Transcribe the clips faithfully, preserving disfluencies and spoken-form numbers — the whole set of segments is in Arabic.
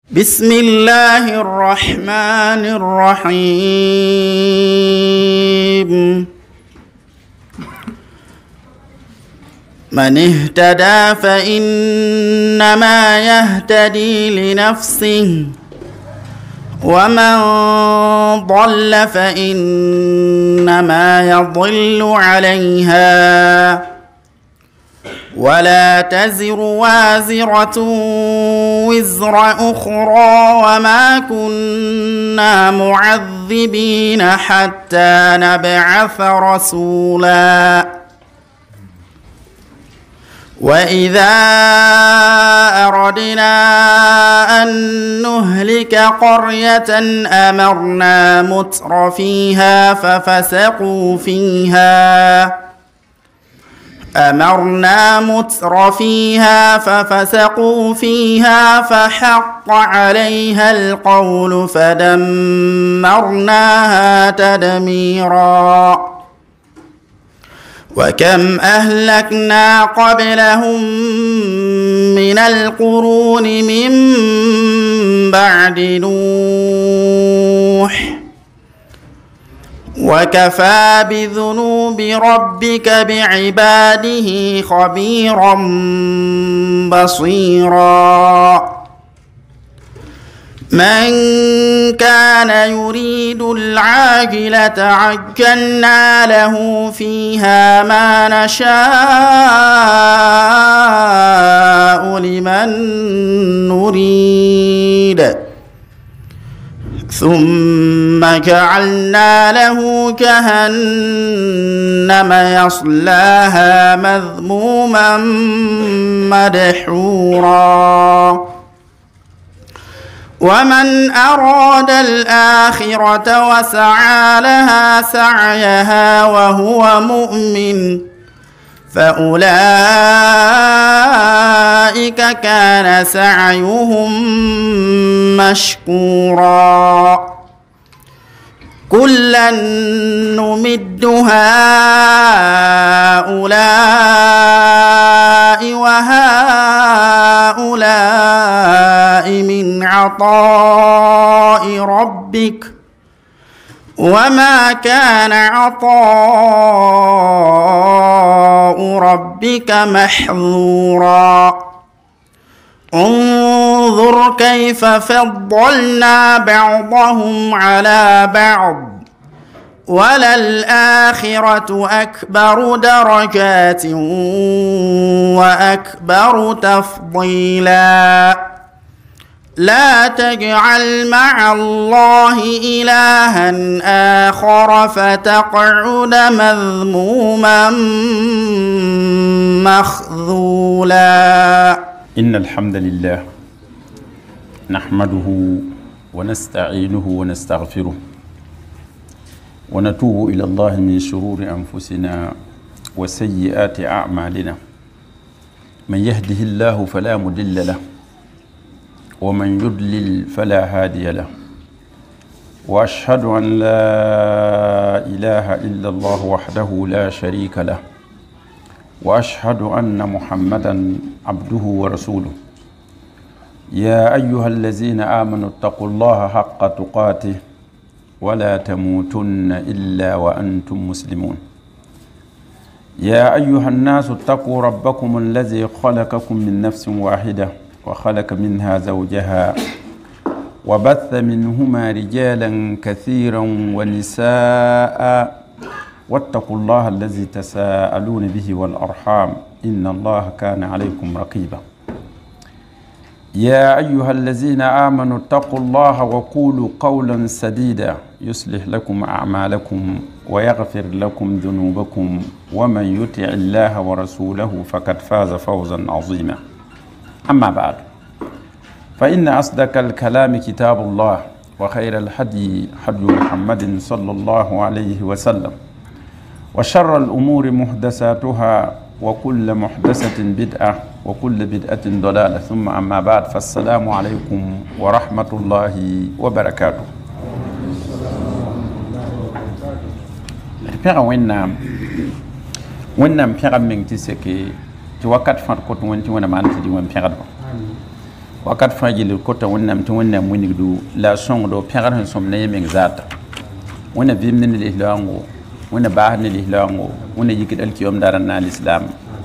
بسم الله الرحمن الرحيم من اهتدى فإنما يهتدي لنفسه ومن ضل فإنما يضل عليها ولا تزر وازرة وزر أخرى وما كنا معذبين حتى نبعث رسولا وإذا أردنا أن نهلك قرية أمرنا متر فيها ففسقوا فيها أمرنا متر فيها ففسقوا فيها فحق عليها القول فدمرناها تدميرا وكم أهلكنا قبلهم من القرون من بعد نوح وكفى بذنوب ربك بعباده خبيرا بصيرا من كان يريد العاجلة عجلنا له فيها ما نشاء لمن نريد ثم جعلنا له جهنم يصلاها مذموما مدحورا ومن أراد الآخرة وسعى لها سعيها وهو مؤمن فأولئك كان سعيهم مشكورا كلا نمد هؤلاء وهؤلاء من عطاء ربك وما كان عطاء ربك محظورا انظر كيف فضلنا بعضهم على بعض وللآخرة أكبر درجات وأكبر تفضيلا لا تجعل مع الله إلها آخر فتقعد مذموما مخذولا إن الحمد لله نحمده ونستعينه ونستغفره ونتوب إلى الله من شرور أنفسنا وسيئات أعمالنا من يهده الله فلا مضل له ومن يضلل فلا هادي له وأشهد أن لا إله إلا الله وحده لا شريك له وأشهد أن محمدًا عبده ورسوله يا أيها الذين آمنوا اتقوا الله حق تقاته ولا تموتن إلا وأنتم مسلمون يا أيها الناس اتقوا ربكم الذي خلقكم من نفس واحدة وخلق منها زوجها وبث منهما رجالا كثيرا ونساء واتقوا الله الذي تساءلون به والأرحام إن الله كان عليكم رقيبا يا أيها الذين آمنوا اتقوا الله وقولوا قولا سديدا يصلح لكم أعمالكم ويغفر لكم ذنوبكم ومن يطع الله ورسوله فقد فاز فوزا عظيما أما بعد فإن أصدق الكلام كتاب الله وخير الهدي هدي محمد صلى الله عليه وسلم وشر الأمور محدثاتها وكل محدثة بدعة وكل بدعة ضلالة ثم أما بعد فالسلام عليكم ورحمة الله وبركاته pɛga wẽnnaam wẽnnaam pɛga meng tɩ seke tɩ wakat fãd kot wẽn tɩ wẽna maan tɩ dɩ wẽn pɛgdba wakat fajil ko ta wonnam to wonnam winigdu la songdo pegar han som ne meng zata wona vimne ni ihlango wona bahne ni ihlango wona yikid al kiyom daran na islam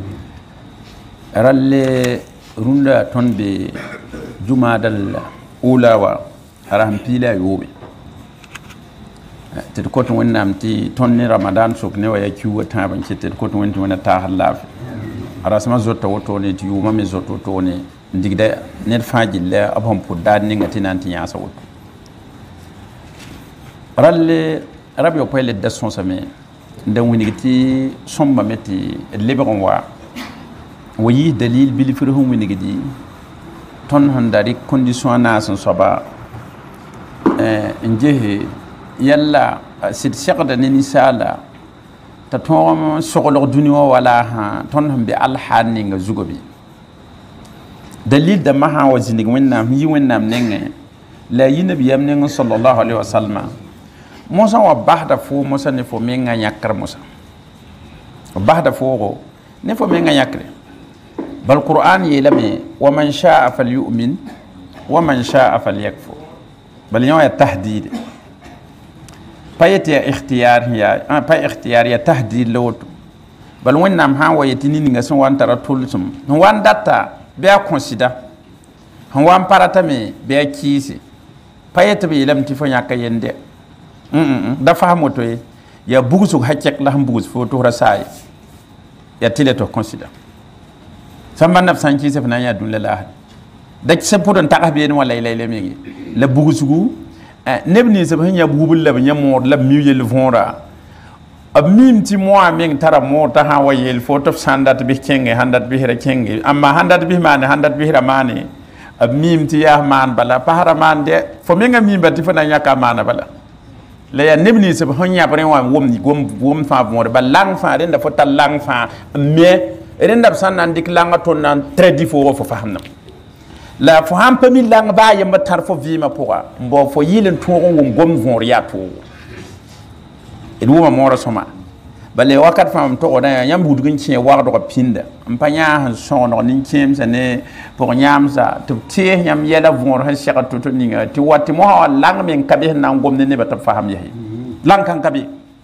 ralle runda tonbe jumadal ulawa haram pila yobe te ko to wonnam ti tonni ramadan sok ne waya kiwa taban ci te ko to wonti wona ta halaf arasma zotta woto ne ti yuma me zotto to ne digda net fajille abam puddan ni ngati nanti ya sawut ralle rabio pele de son same ndan winigiti somba meti leberon wa wayi dalil bil firhum winigidi ton handari condition na son soba euh njehe yalla sid shaqda ni sala ta tom sogolor dunyo wala ha ton hambe alhani nga zugobi dalil da maha wa zinig wennam yi wennam nenge la yinabi yam nenge sallallahu alaihi wasallam musa wa bahda fu musa ne fo menga yakar musa bahda fu ne fo menga yakre bal qur'an yelame wa man sha'a falyu'min wa man sha'a falyakfur bal yawa tahdid payati ikhtiyar ya pa ikhtiyar ya tahdid lawto bal wennam ha wa yetini nga son wan tara tulsum wan data be a consider han wan parata me be a kisi payet be lam ti fo nyaka yende mm da fahmo to ya bugusu hakkek la ham bugus fo to rasay ya tile to consider samba nab sanki se fana ya dun la da ci pour on taxa be wala lay lay me la bugusu nebni se ban ya bugul la ban mod la miye le vonra ab mim ti moi meng tara mo ta ha wa yel foto sandat bi kenge handat bi hira kenge amma handat bi mane handat bi hira mane ab mim ti ya man bala pahara man de fo menga mim bati fana nyaka mana bala la ya nebni se hon ya bare wa wom ni gom wom fa mo ba lang fa den da fo ta lang fa mais ren da san nan dik langa ton nan très difo fo fahamna la fo ham pa mi lang ba yamba tar fo vima poa mbo fo yilen to wom gom von ya to eduma mora soma bale wakat fam to oda yam budugin ci war do pinda ampanya han sono nin kem sane pour nyamsa to tie yam yela vor han shaka to to ninga ti wati mo lang men kabe na ngom ne bata faham yahi lang kan kabe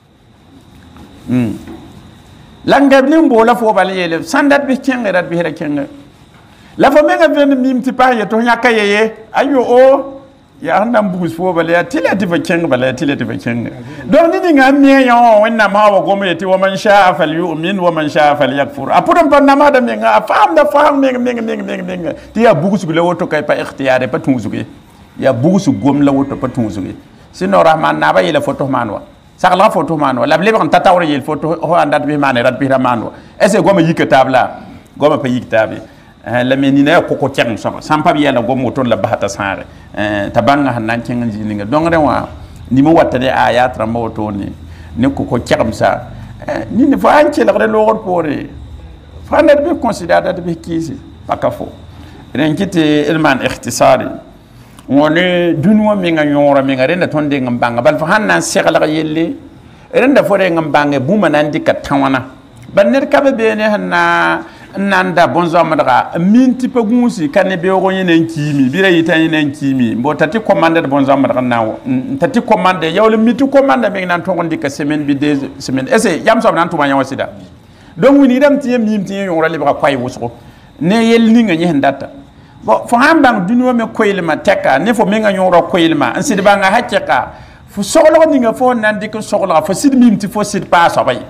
hmm lang gab nim bo la fo bale yele sandat bi kenga rat bi hera kenga la fa menga ven mim ti pa ye to nyaka yeye ayo o ya handam bugus fo bale ya tilati fa kenga bale tilati fa kenga don ni nga me yo wenna ma wa gomo yeti wa man sha'a falyu'min wa man sha'a falyakfur apudam pa nama da me nga fam da fam me me me me me ti ya bugus gu la woto kay pa ikhtiyare pa tunzuge ya bugus gom la woto pa tunzuge sino rahman na ba yela foto manwa sakla foto manwa la blebe kan tatawre yel foto ho andat bi mane rat bi ramanwa ese goma yikatabla goma pa yiktabe la menina ko ko tiang so sampa bi yalla gomo ton la bahata sare euh tabanga hanan tiang jinga dongre wa ni mo watade ayat rambo to ni ne ko ko tiam sa ni ne fa anche la re logor pore fa net be considérer dat be kisi pakafo ren kiti ilman ikhtisari woni dunwa mi nga nyora mi nga renda ton de ngambanga bal fa hanan segala yelle renda fore ngambanga buma nan dikat tawana ban net kabe be ne hanna nanda bonzo madra minti pa gunsi kanne be go yenen kimi bira yita yenen kimi mbo tati commande bonzo madra nawo tati commande yawle miti commande be nan tongon dika semaine bi deux semaines ese yam so nan tuma yawsida donc wini dam tiyem mimti yora libra kwai wusko ne yel ni nga nyi ndata bo fo hambang dunyo me koylema teka ne fo me nga nyoro koylema ansidi ba nga hacceka fo soglo ni nga fo nan dik soglo fo sid mimti fo sid pa so bay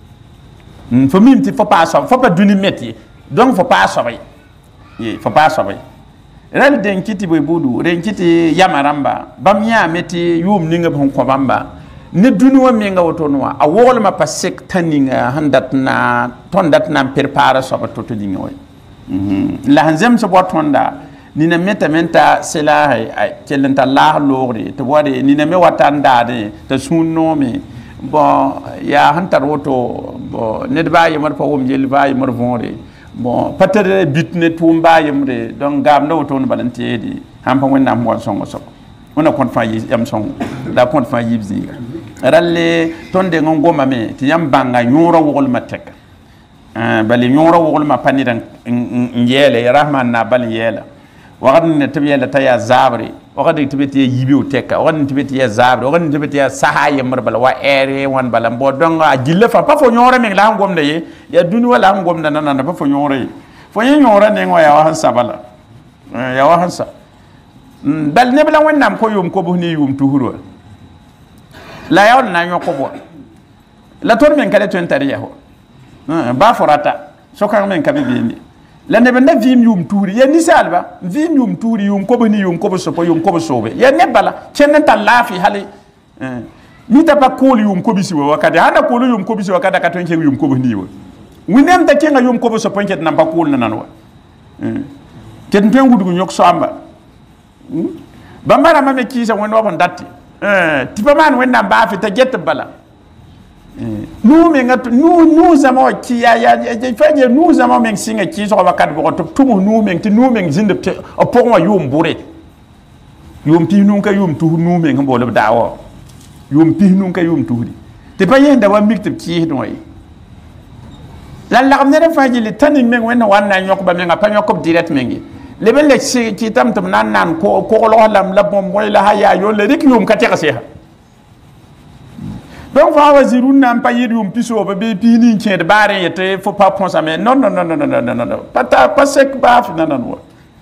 fo mimti fo pa so fo pa duni meti donc fo pa so bay ye fo pa so bay ren den kiti boy budu ren kiti yamaramba bam ya meti yum ni nga bon ko bamba ne dunyo me nga woto no a wol ma pa sek taninga handat na tondat na prepare so ba to to dinga way la hanzem so botonda ni na meta menta sela ay kelenta la lori to wade ni na me watanda de to sunno me bon ya hantar woto bon ne ba yamar fa wom jel ba yamar vonre bon patere bitne tumba yamre donc gam no woto no balantedi ham pa wonna mo songo so ona kon fa yam songo da kon fa yibzi ralle tonde ngoma me ti yam banga nyoro wol matek bali nyoro wol ma panidan ngele rahman na bal yela وقد نتبي لا تيا زابري وقد نتبي تيا يبيو تكا وقد نتبي تيا زابري وقد نتبي تيا سهاي مربلا وإيري وان بلا بودون أجيل فا بافو نورا من لهم قوم ده يا دنيا ولا هم قوم ده نانا بافو نورا فين نورا نيجوا يا واحد سبلا يا واحد سب بل نبلا وين نام كو يوم كو بهني يوم تهرو لا يول نام يوكو لا تور من كده تنتريه هو بافوراتا سكان من كبيبيني la ne benda vim yum turi ya nisalba vim yum turi yum ko bani yum ko bo sopo yum ko bo sobe ya ne bala chenen ta lafi hali eh mi ta pa ko yum ko bisi wa wakati hana ko yum ko bisi wakati ka tonke yum ko bani wa winem ta kenga yum ko bo sopo nket na pa ko na nan wa eh ket pengu du nyok so amba bambara mame kisa won wa datti eh tipa man wen na ba fi ta jet bala nous mais nous nous avons qui ya ya fait nous avons men singa qui so wakat bo to tumu nous men ti nous men zinde o pon yum bure yum pi nun ka yum tu nous men ngo le dawo yum pi nun ka yum tu di te pa yenda wa mikte ki no yi la la ne fa ji le tanin men wen wan na nyok ba men ga pa nyok direct men gi le ben le ci tam tam nan nan ko ko lo lam la bom moy la ha ya yo le dik yum ka te ka donc fa wazirun nan pa yidi um piso ba be pini kin de bare yete faut pas penser mais non non non non non non non pata pasek ba fi nan non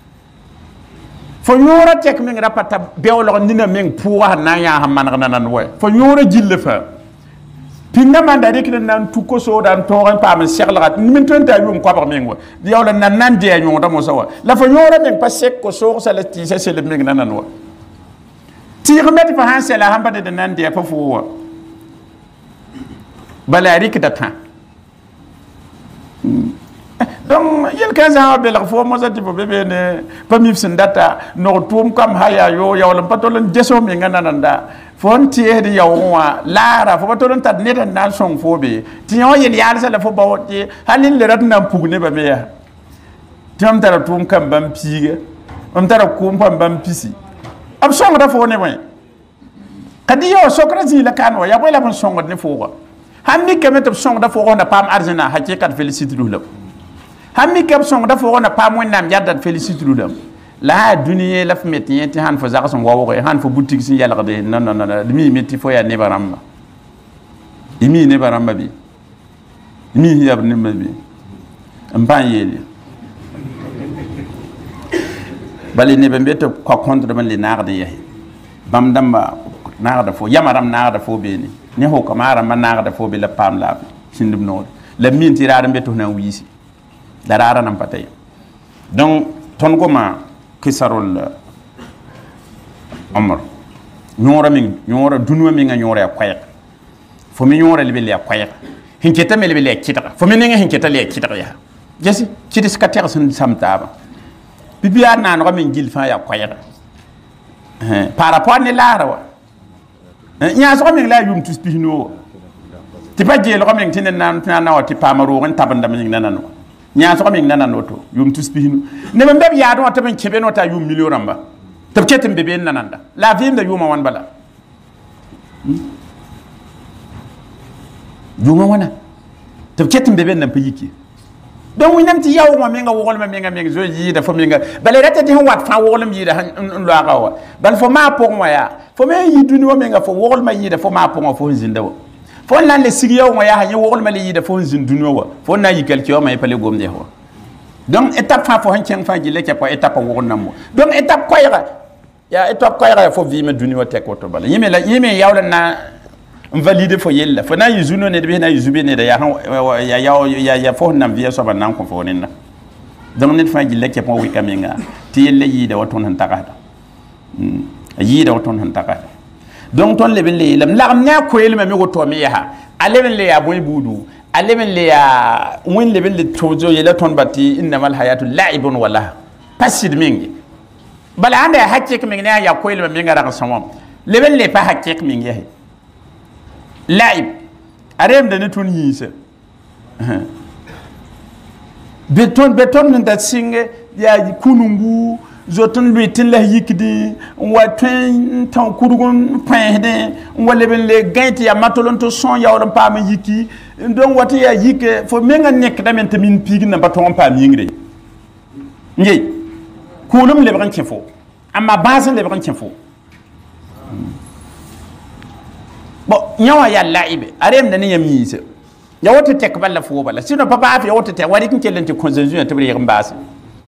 fo yora tek min rapata bewlo nina min puwa na ya hamman nan wo fo yora jille fa pinga man da rek nan tu ko so dan to ran pa min seklat min ton ta yum ko ba min wo yawla nan nan de nyon da mo sawa la fo yora min pasek ko so sa la ti se se le min nan wo ti remet fa han se la hamba de nan de fa fo wo balarik data donc yel kaza be la fo mo zati fo bebe ne pamif sin data no tum kam haya yo yawlam patolon jeso mi ngana nanda fon tie di yawwa lara fo patolon tad ne tan nan song fo be ti yo yel yar sa la fo bawti halin le rat nan pugne ba me ya tam tara tum kam bam piga am tara kum pam bam pisi am song da fo ne way kadi yo sokrazi la kan wa ya boy la bon song ne fo ko hammi kemet song da fo na pam arjana hakikat félicite lulam hammi kem song da fo na pam wonnam yadda félicite lulam la duniya la fmet yenti han fo zaka son wawo han fo boutique sin yalla de non non non mi metti fo ya ne baramba imi ne baramba bi mi yab ne mabi amban yeli bali ne be beto ko contre man li narde yahi bam damba narde fo yamaram narde fo be ni ne ho kamara man narde fo be la pam la sindum no la min tirade beto na wisi darara nam patay donc ton goma kisarol amr nyora min nyora dunwa min nyora kwaya fo mi nyora libe le kwaya hinketa me libe le kitaka fo mi nga hinketa le kitaka ya jesi kidis ka ter sun samtaba bibiya na no min gilfa ya kwaya eh par rapport ne lara wa nya so min la yum tuspino ti pa je lo min tinen nan na wa ti pamaro on tabanda min nanano nya so min nanano to yum tuspino ne be be ya do ta ben kebe no ta yum million ramba tab ketem be be nananda la vim da yuma wan bala yuma wana tab ketem be be nan payiki donc winam ti yaw ma menga wogol ma menga menga zo yi da fo menga bale rata ti wat fa wogol mi da lo agawa bal fo ma po mo ya fo me yi duni wo menga fo wogol ma yi da fo ma po mo fo zinda wo fo nan le sigi yaw ma ya ha wogol ma le yi da fo zin duni wo fo na yi kelki o ma pale gomde ho donc étape fa fo han chen fa ji le ke po étape wogol nam mo donc étape koyra ya étape koyra fo vi me duni wo tek ko to bale yime la yime yawla na valide fo yella fo na yuzuno ne be na yuzube ne da ya ya ya ya fo nam via so ban ko fo ne na donc net fa jille ke po wi kamenga ti yelle yi da waton han takata hmm yi da waton han takata donc ton le ben le lam la nya ko yel me go to me ya ale ben le ya boy budu ale ben le ya win le ben le tojo yela ton batti innamal hayatu la'ibun wala pasid mingi bala anda hakke ke mingi ya ko yel me minga ra samam le ben le pa hakke ke mingi ya laib arem da ne tun yise beton beton min da singe ya kunungu zoton luitin la yikdi wa twen tan kurugon pende wala ben le gainti ya matolon to son ya wala pa ma yiki donc wati ya yike fo menga nek da men tamin pigi na baton pa mi ngre ngey كونم لبغن كفو أما بازن لبغن كفو بو نيوا يا لاعب أريم دنيا ميز يا وقت تكبل فوق بلا سينو بابا في وقت تك وادي كن كلن تكونزنزون تبري يغم باس